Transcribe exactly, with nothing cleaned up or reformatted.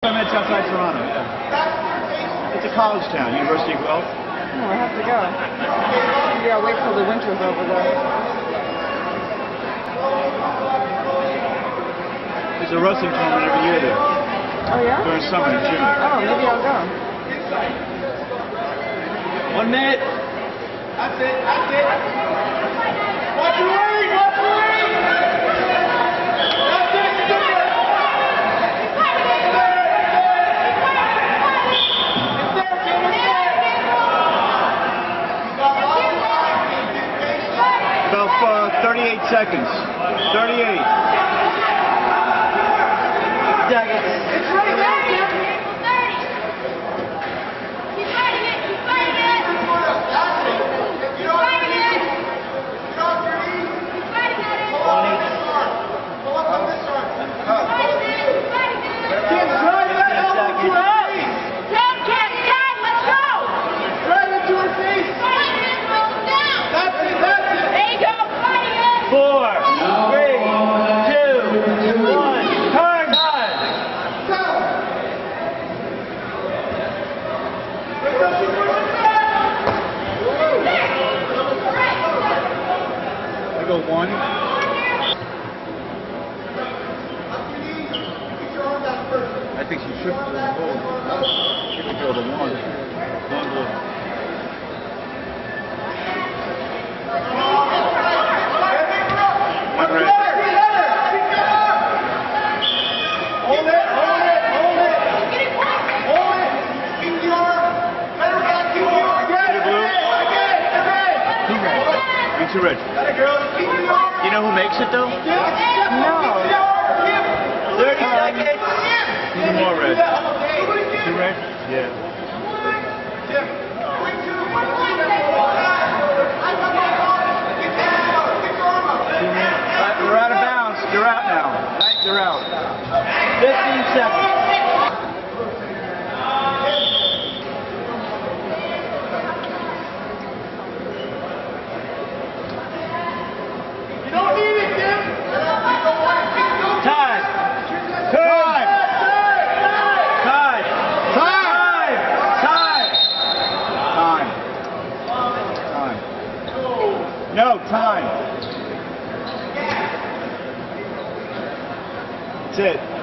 It's outside Toronto, yeah. It's a college town, University of Guelph. Oh, I have to go. Maybe I'll wait till the winter's over though. There's a wrestling tournament every year there. Oh yeah? During summer in June. Oh, maybe I'll go. One minute. That's it, that's it. Watch your ring, watch your ring! That's it, do it! About uh, thirty-eight seconds. thirty-eight. Seconds. It's right there, Kim. thirty. Keep fighting it, keep fighting it. That's it. Keep fighting it. Get off your knees. Keep fighting it. Pull up on this arm. Pull up on this arm. Keep fighting it, keep fighting it. Kim, drive that elbow to her face. ten, ten, ten, let's go. Drive it to her face. Fighting it, roll it down. That's it, that's it. There you go, fighting it. Four, three, two, one. Turn time. I go one. I think she should go the goal. She could go the one. One goal. One right. Hold it, hold it, hold it. Hold it. Keep the arm. Better back, keep the arm. Again, again, again. Too red. You're too red. Let it, girl. Keep the arm. You know who makes it though? No. thirty seconds. Even more red. Too red? Yeah. We're out of bounds. You're out now. Right? You're out. fifteen seconds. You don't need it, Tim. Time. Time. Time. Time. Time. Time. Time. No, time. That's it.